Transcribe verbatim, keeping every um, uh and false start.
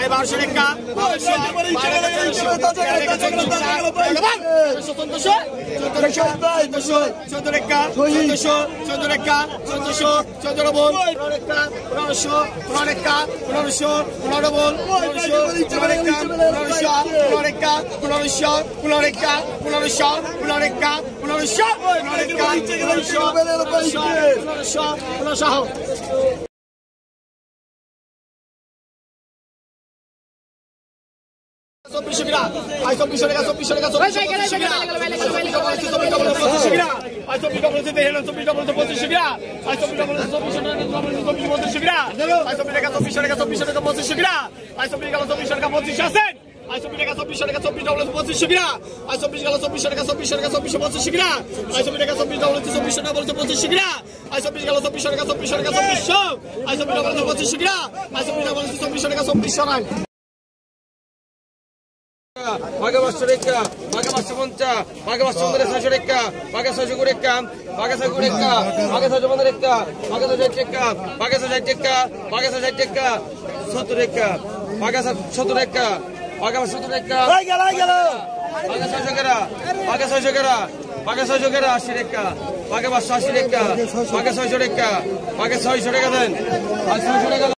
বারোশো রেখা বারোশো চোদ্দ রেখা চোদ্দশো চোদ্দ রেখা চোদ্দশো চোদ্দ বল রেখা পনেরোশো পনেরো রেখা পনেরোশো পনেরো বল পনেরোশো পনেরো রেখা পনেরোশো পনেরো রেখা পনেরোশো পনেরো রেখা পনেরোশো পনেরো রেখা পনেরোশো পনেরো রেখা পনেরোশো পনেরোশো পনেরোশো পনেরোশো চব্বিশশো গ্রা আই চব্বিশশো টাকা চব্বিশশো টাকা চব্বিশশো গ্রা আই চব্বিশ ডবল চব্বিশ ডবল পঁচিশশো গ্রা আই চব্বিশ ডবল চব্বিশশো টাকা চব্বিশ পঁচিশশো গ্রা আই চব্বিশ টাকা চব্বিশশো টাকা চব্বিশশো টাকা পঁচিশশো গ্রা আই চব্বিশ গেল চব্বিশশো টাকা পঁচিশশো আছেন আই চব্বিশ টাকা চব্বিশশো টাকা চব্বিশ ডবল পঁচিশশো গ্রা আই চব্বিশ গেল চব্বিশশো টাকা চব্বিশশো টাকা চব্বিশশো পঁচিশশো গ্রা আই চব্বিশ টাকা চব্বিশ ডবল চব্বিশশো টাকা বলছে পঁচিশশো গ্রা আই চব্বিশ গেল চব্বিশশো টাকা চব্বিশশো টাকা চব্বিশশো আই চব্বিশ ডবল পঁচিশশো গ্রা আই চব্বিশ ডবল চব্বিশশো টাকা চব্বিশশো রান বাঘে পাঁচশো রেখা বাঘে পাঁচশো পঞ্চাশ বাঘে পাঁচশো পঞ্চাশ ছয়শো রেখা বাঘে ছয়শো রেখা বাঘে ছয়শো রেখা বাঘে ছয়শো পনেরো রেখা বাঘে ছয় ষাট রেখা বাঘে ছয় ষাট রেখা বাঘে ছয় ষাট রেখা সত্তর রেখা বাঘে সত্তর রেখা বাঘে সত্তর রেখা বাঘে ছয়শো গেরা বাঘে ছয়শো গেরা বাঘে ছয়শো গেরা আশি রেখা বাঘে পাঁচশো আশি রেখা বাঘে ছয়শো রেখা বাঘে ছয়শো টাকা দেন আর ছয়শো টাকা